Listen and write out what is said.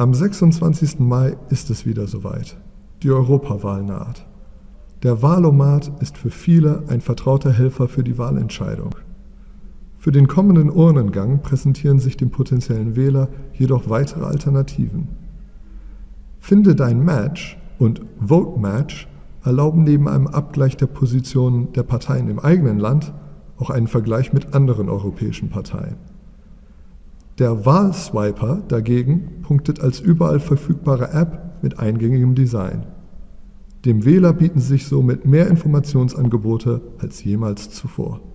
Am 26. Mai ist es wieder soweit. Die Europawahl naht. Der Wahlomat ist für viele ein vertrauter Helfer für die Wahlentscheidung. Für den kommenden Urnengang präsentieren sich dem potenziellen Wähler jedoch weitere Alternativen. Finde dein Match und Vote Match erlauben neben einem Abgleich der Positionen der Parteien im eigenen Land auch einen Vergleich mit anderen europäischen Parteien. Der Wahlswiper dagegen punktet als überall verfügbare App mit eingängigem Design. Dem Wähler bieten sich somit mehr Informationsangebote als jemals zuvor.